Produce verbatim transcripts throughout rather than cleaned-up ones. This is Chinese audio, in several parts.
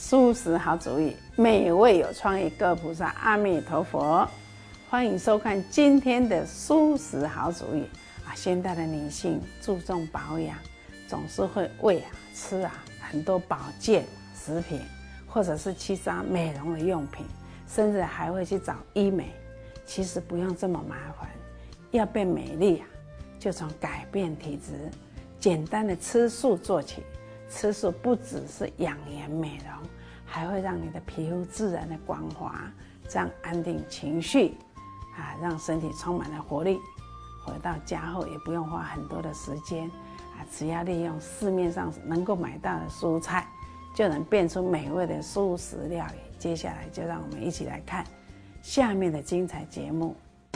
蔬食好主意，美味有创意，各菩萨阿弥陀佛。欢迎收看今天的蔬食好主意啊！现代的女性注重保养，总是会喂啊吃啊很多保健食品，或者是去找美容的用品，甚至还会去找医美。其实不用这么麻烦，要变美丽啊，就从改变体质，简单的吃素做起。吃素不只是养颜美容，还会让你的皮肤自然的光滑，这样安定情绪啊，让身体充满了活力。回到家后也不用花很多的时间啊，只要利用市面上能够买到的蔬菜，就能变出美味的素食料理。接下来就让我们一起来看下面的精彩节目。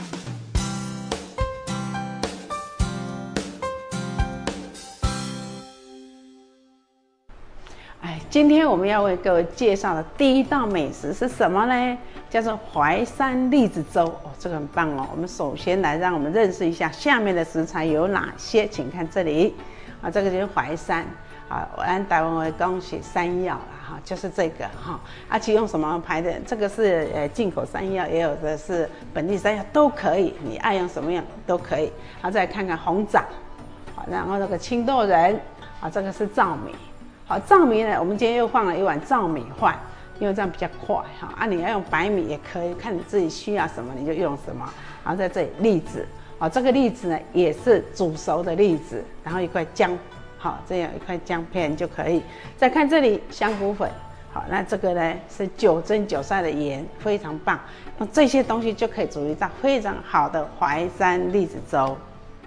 今天我们要为各位介绍的第一道美食是什么呢？叫做淮山栗子粥哦，这个很棒哦。我们首先来让我们认识一下下面的食材有哪些，请看这里啊，这个就是淮山啊，按台湾话讲是山药啦哈，就是这个哈。而且用什么牌的？这个是呃进口山药，也有的是本地山药，都可以，你爱用什么样都可以。好，再来看看红枣，好，然后这个青豆仁，啊，这个是糙米。好，糙米呢，我们今天又放了一碗糙米饭，因为这样比较快哈。啊，你要用白米也可以，看你自己需要什么你就用什么。然后在这里栗子，好，这个栗子呢也是煮熟的栗子，然后一块姜，好，这样一块姜片就可以。再看这里香菇粉，好，那这个呢是九蒸九晒的盐，非常棒。用这些东西就可以煮一道非常好的淮山栗子粥。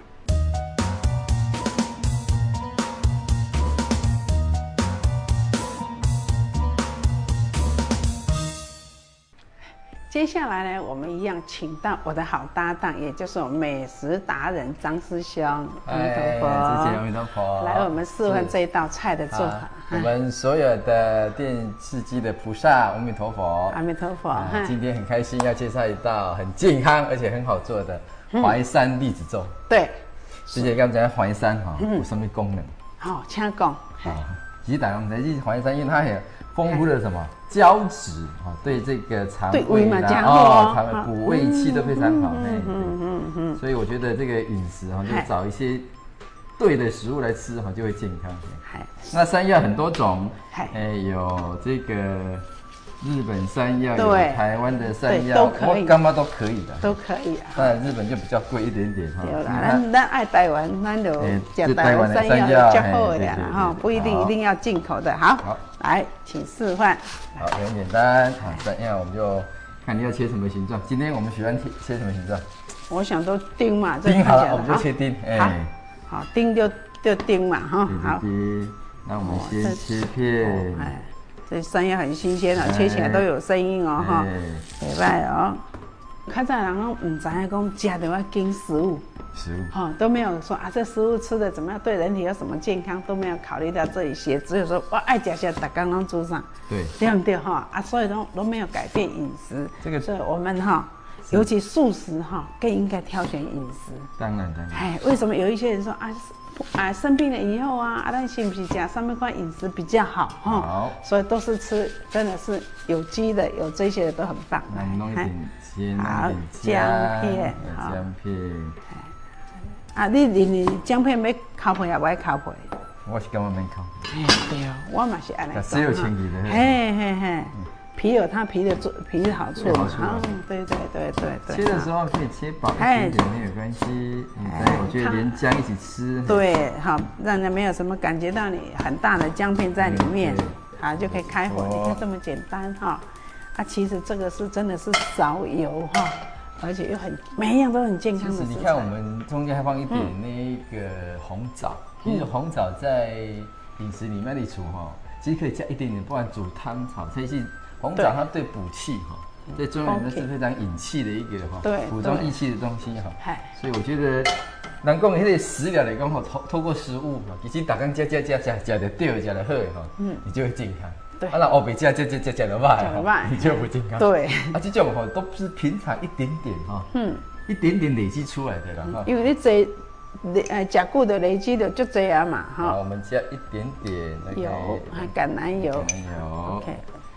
接下来呢，我们一样请到我的好搭档，也就是我们美食达人张师兄。阿弥陀佛， 谢谢阿弥陀佛。 来，我们示范这一道菜的做法。 我们所有的电视机的菩萨，阿弥陀佛， 阿弥陀佛。 今天很开心要介绍一道很健康而且很好做的淮山栗子粥。 对， 师姐刚才讲淮山哈有什么功能？ 好，请讲。 其实大家在去淮山，因为它有丰富的什么胶质啊，对这个肠胃啦，哦，肠胃补胃气都非常好。嗯嗯嗯嗯。所以我觉得这个饮食哈，就找一些对的食物来吃哈，就会健康。那山药很多种，哎，有这个日本山药，有台湾的山药，我干嘛都可以的， 都可以啊。 当然日本就比较贵一点点哈。 对啦，咱咱爱台湾，咱就吃台湾山药较好一点啦哈，不一定一定要进口的。好，来，请示范。 好，很简单。好，山药我们就看你要切什么形状。今天我们喜欢切切什么形状？ 我想都丁嘛， 丁好了，我们就切丁。 哎，好，丁就就丁嘛哈。 好，那我们先切片。哎。 这山药很新鲜哦，切起来都有声音哦，哈，礼拜哦。较早人拢唔知影讲吃就要经食物， 食物， 哈，都没有说啊，这食物吃的怎么样，对人体有什么健康都没有考虑到这一些，只有说我爱吃些，大家拢煮上， 对， 对不对哈？啊，所以都都没有改变饮食，这个，所以我们哈，尤其素食哈，更应该挑选饮食。 当然当然。 哎，为什么有一些人说啊？啊，生病了以后啊，啊，咱是不是吃上面块饮食比较好哈？好，所以都是吃，真的是有机的，有这些的都很棒。 那我们弄一点鲜， 好，姜片， 姜片。 啊，你你你姜片要烤皮也不爱烤皮？ 我是根本没烤。 哎，对哦，我嘛是安尼。 只有清皮的。 嘿嘿嘿。皮有它皮的做皮的好处嘛，啊，对对对对对。 切的时候可以切薄一点点没有关系，哎，我觉得连姜一起吃。 对，好，让人没有什么感觉到你很大的姜片在里面，好就可以开火。你看这么简单哈，啊，其实这个是真的是少油哈，而且又很每一样都很健康的食材。 你看我们中间还放一点那个红枣，其实红枣在饮食里面的煮哈，其实可以加一点点，不然煮汤炒菜是。红枣它对补气哈，在中药里面是非常引气的一个哈，补中益气的东西哈。所以我觉得，人讲迄个食疗来讲哈，透透过食物哈，其实大家加加加加加的对，加的好哈，嗯，你就会健康。对，啊，那欧北加加加加加的坏，你就不健康。对，啊，这种哈都是平常一点点哈，嗯，一点点累积出来的啦哈。 因为你这。呃，甲固的累积的就这样嘛， 哈。好，我们加一点点那个油，橄榄油。 橄榄油。 OK，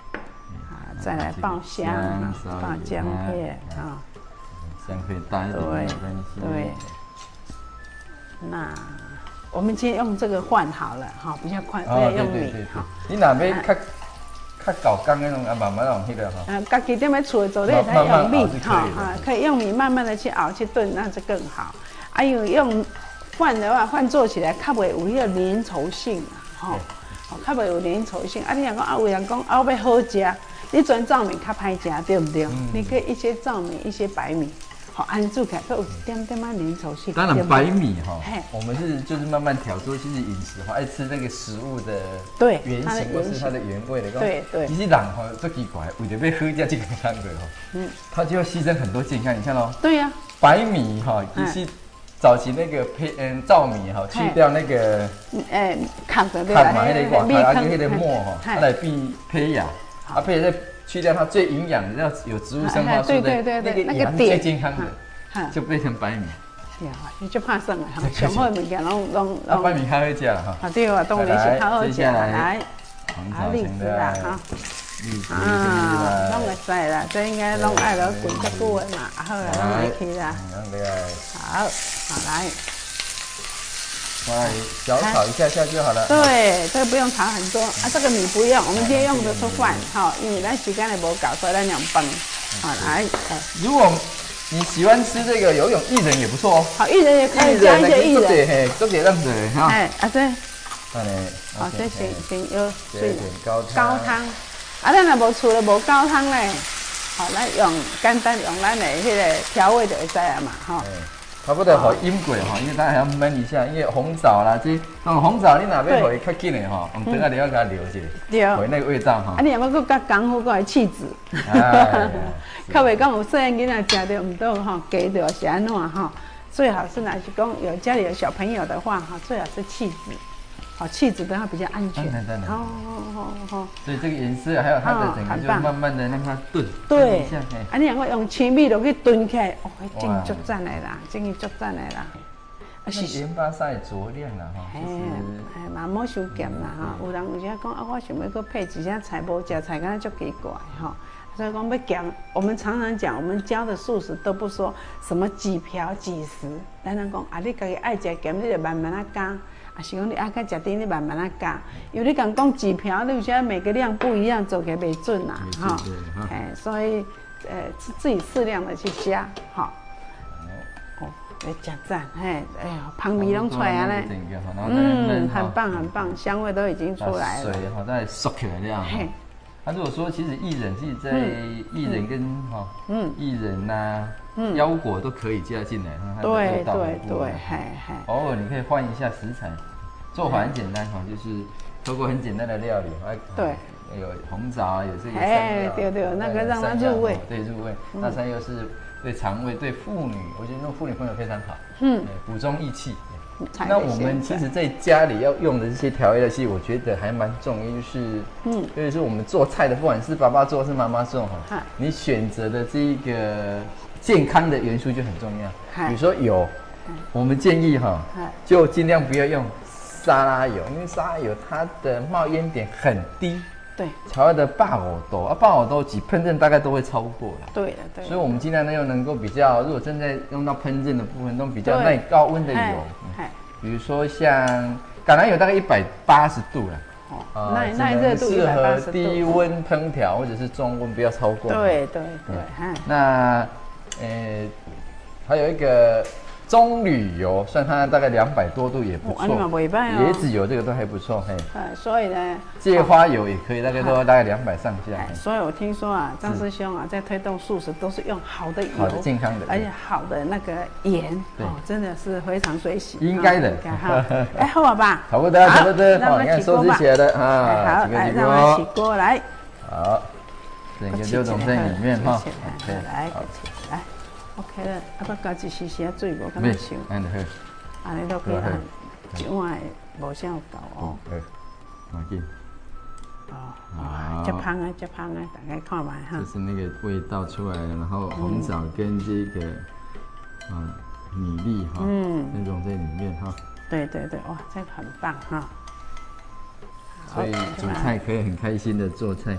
再来爆香啊，爆姜片啊， 香可以大一点，没关系。 对，那我们今天用这个换好了哈，比较快，不要用米哈。 你哪边较较搞刚那种啊，慢慢用迄个哈。 嗯，家己踮咧厝做，你才用米哈哈，可以用米慢慢的去熬去炖，那就更好。啊，因为用饭的话，饭做起来较袂有迄个粘稠性啊，吼，哦，较袂有粘稠性。啊，你若讲啊，有人讲熬要好食，你全糙米较歹食，对不对？你可以一些糙米，一些白米。好，安做起来都有点点啊粘稠性。 当然白米哈，我们是就是慢慢调，说其实饮食哈，爱吃那个食物的对原型或是它的原味的。 对对。 其实人哈最奇怪，为了要喝下这个汤的哈，嗯，他就要牺牲很多健康，你看哦。 对呀。 白米哈，其实早期那个胚嗯糙米哈，去掉那个诶糠的对吧？糠嘛，那个米糠，那个沫哈，它来变胚芽，啊胚芽再去掉它最营养的，要有植物生化素的那个最健康的，就变成白米。 呀，你就怕剩了哈，上好的物件拢拢拢。白米较好食啦哈。 啊对啊，当然是较好食。 来， 啊栗子啦哈。啊，拢会使啦，这应该拢爱落滚较久的嘛，好啦，拢会去啦。好，好来。 来小炒一下下就好了。 对，这个不用炒很多啊，这个米不用，我们今天用的是饭，哈，因为咱时间也无够，所以咱用饭。好来， 如果你喜欢吃这个游泳薏仁也不错哦。 好，薏仁也可以加一些薏仁， 嘿，做点样子哈。 哎，啊对。 好嘞。 好，这先先有水高汤。 高汤，啊，咱若无厝咧无高汤咧，好，咱用简单用咱的迄个调味就会使啊嘛，哈。 差不多好腌过哈，因为它还要焖一下，因为红枣啦，这那红枣你哪边会较紧的哈，我们等下你要给它留一下，对，回那个味道哈。啊， 你有没有更功夫，更有气质？较袂讲有细囡仔食着唔到哈，给着是安怎哈？最好是若是讲有家里有小朋友的话哈，最好是气质，好气质的话比较安全。 当然当然。 哦哦哦。 所以这个颜色还有它的整个就慢慢的让它炖。 对。啊，你若讲用青米落去炖起来，哦，真足赞的啦，真是足赞的啦。 啊是盐巴稍微酌量啦哈。哎哎，嘛莫伤咸啦哈。有人有时讲啊，我想要搁配几下菜，无食菜，敢若足奇怪哈。所以讲要咸，我们常常讲，我们教的素食都不说什么几瓢几时，咱讲啊，你家己爱食咸，你就慢慢啊加。啊，是讲你爱较食甜，你慢慢啊加，因为你讲讲几瓢，你有些每个量不一样，做起来袂准啦，哈。哎，所以呃自己适量的去加，哈。哦，来加赞，嘿，哎呀，香味拢出来啊嘞。嗯，很棒很棒，香味都已经出来了。 水哈，再缩起来这样。他如果说其实薏仁，其实在薏仁跟哈，嗯，薏仁呐。嗯，腰果都可以加进来，它的味道很不一样。偶尔你可以换一下食材，做法很简单哈，就是透过很简单的料理， 对， 有红枣啊，有这个哎，对对，那个让它入味， 对入味。那山药是对肠胃、对妇女，我觉得用妇女朋友非常好，嗯，补充益气。那我们其实在家里要用的这些调味料，其实我觉得还蛮重要，就是，嗯，尤其是我们做菜的，不管是爸爸做是妈妈做哈，你选择的这一个。健康的元素就很重要，比如说油，我们建议哈，就尽量不要用沙拉油，因为沙拉油它的冒烟点很低。对，调味的爆藕豆啊，爆藕豆几烹饪大概都会超过了。 对的，对。 所以我们尽量呢又能够比较，如果正在用到烹饪的部分，都比较耐高温的油，比如说像橄榄油大概一百八十度了。 哦，耐耐热度适合低温烹调或者是中温，不要超过。 对对对， 那。呃，还有一个棕榈油，算它大概两百多度也不错。椰子油这个都还不错，嘿。 哎，所以呢， 芥花油也可以，大概都大概两百上下。 所以我听说啊，张师兄啊，在推动素食都是用好的油， 好的健康的， 而且好的那个盐，哦，真的是非常随喜。 应该的。 哎，好了吧？ 差不多，差不多。好，你看收拾起来了啊。 好，来让我起锅来。 好，整个就总在里面哈。 来，来。OK 了，啊，不加一丝丝啊水，无咁样烧。安尼好，安尼都可以按一碗无啥有够哦。好， 马紧。 哦，哇，这香啊，这香啊，大家看嘛哈。 就是那个味道出来了，然后红枣跟这个啊米粒哈，嗯，那种在里面哈。 对对对，哇，这个很棒哈。 所以煮菜可以很开心的做菜。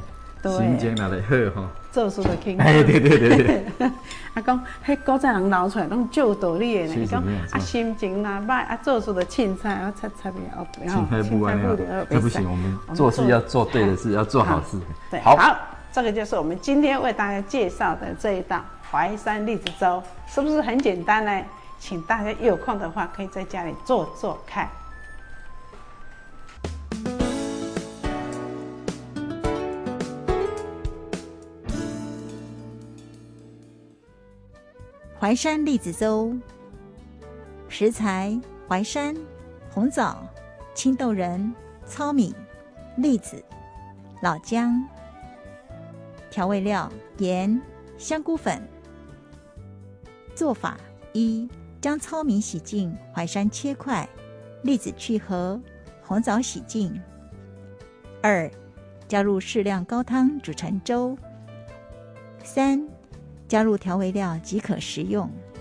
心情哪里好吼， 做事就轻。 哎，对对对对。 啊，讲迄古早人流出来拢就有道理的呢。讲啊，心情若歹，啊，做事就凊彩啊，擦擦了， 凊彩不完了，这不行，我们做事要做对的事，要做好事。 对，好，这个就是我们今天为大家介绍的这一道淮山栗子粥，是不是很简单呢？请大家有空的话，可以在家里做做看。 淮山栗子粥，食材：淮山、红枣、青豆仁、糙米、栗子、老姜。调味料：盐、香菇粉。做法：一、将糙米洗净，淮山切块，栗子去核，红枣洗净。二、加入适量高汤煮成粥。三、加入调味料即可食用。